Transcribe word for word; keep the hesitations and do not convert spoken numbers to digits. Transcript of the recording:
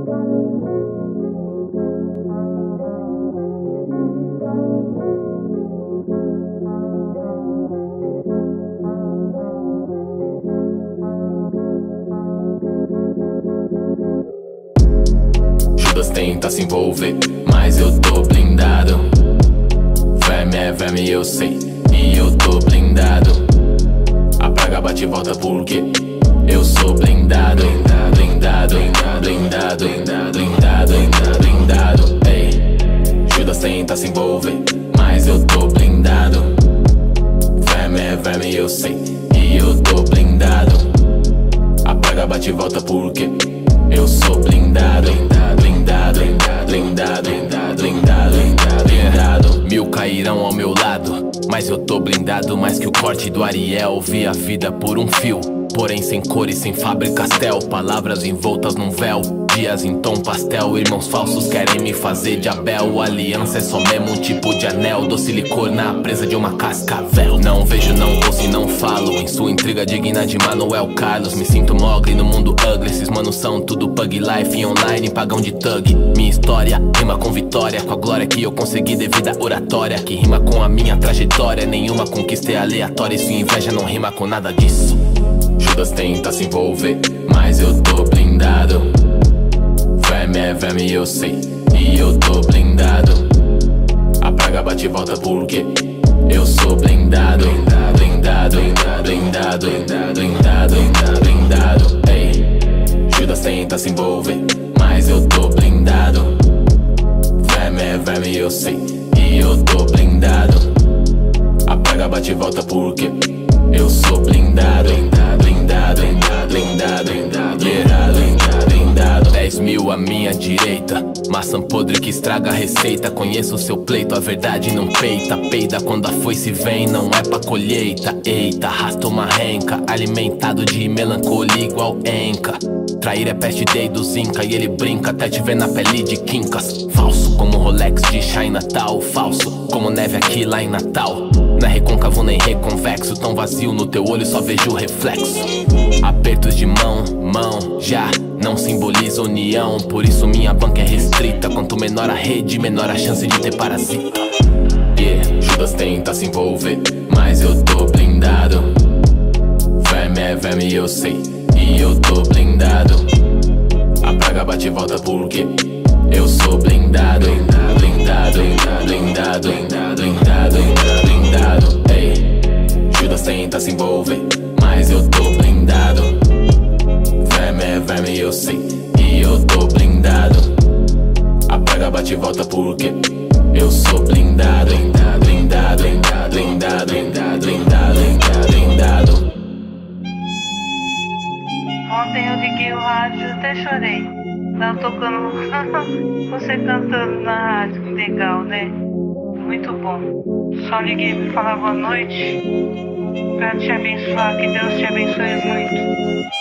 Judas tenta se envolver, mas eu tô blindado. Verme é verme, eu sei, e eu tô blindado. A praga bate e volta porque eu sou blindado. Blindado, blindado, blindado, blindado, blindado. Ei, Judas tenta se envolver, mas eu tô blindado. Verme é verme, eu sei, e eu tô blindado. A praga bate e volta porque eu sou blindado. Blindado, blindado, blindado, blindado, blindado, blindado. Mil cairão ao meu lado, mas eu tô blindado mais que o corte do Ariel. Vi a vida por um fio, porém sem cor e sem Faber-Castell. Palavras envoltas num véu, dias em tom pastel. Irmãos falsos querem me fazer de Abel. Aliança é só mesmo um tipo de anel. Doce licor na presa de uma cascavel. Não vejo, não ouço e não falo. Em sua intriga digna de Manuel Carlos. Me sinto mogli no mundo ugly. Esses manos são tudo pug life online, pagão de thug. Minha história rima com vitória, com a glória que eu consegui devido à oratória, que rima com a minha trajetória. Nenhuma conquista é aleatória, e sua inveja não rima com nada disso. Judas tenta se envolver, mas eu tô blindado. Verme é verme, eu sei, e eu tô blindado. A praga bate e volta porque eu sou blindado. Blindado, blindado, blindado, blindado, blindado. Ei, Judas tenta se envolver, mas eu tô blindado. Verme é verme, eu sei, e eu tô blindado. A praga bate e volta porque eu sou blindado. Blindado, blindado, blindado, blindado, blindado, blindado. Dez mil à minha direita, maçã podre que estraga a receita. Conheço o seu pleito, a verdade não peita. Peida quando a foice vem, não é pra colheita. Eita, arrasta uma renca, alimentado de melancolia igual Enca. Trair é peste day dos Inca, e ele brinca até te ver na pele de quincas. Falso como Rolex de chá em Natal. Falso como neve aqui lá em Natal. Não é recôncavo nem reconvexo, tão vazio no teu olho só vejo o reflexo. Apertos de mão, mão, já não simboliza união. Por isso minha banca é restrita. Quanto menor a rede, menor a chance de ter parasita. Yeah, Judas tenta se envolver, mas eu tô blindado. Verme é verme, eu sei, e eu tô blindado. A praga bate e volta porque eu sou blindado. Blindado, blindado, blindado, blindado, blindado, blindado. Ei, Judas tenta se envolver, mas eu tô blindado. Verme é verme, eu sei, e eu tô blindado. A praga bate e volta porque eu sou blindado. Blindado, blindado, blindado, blindado, blindado, blindado, blindado. Ontem eu liguei o rádio e até chorei. Tava tocando você cantando na rádio, que legal, né? Muito bom. Só liguei pra falar boa noite, pra te abençoar, que Deus te abençoe muito.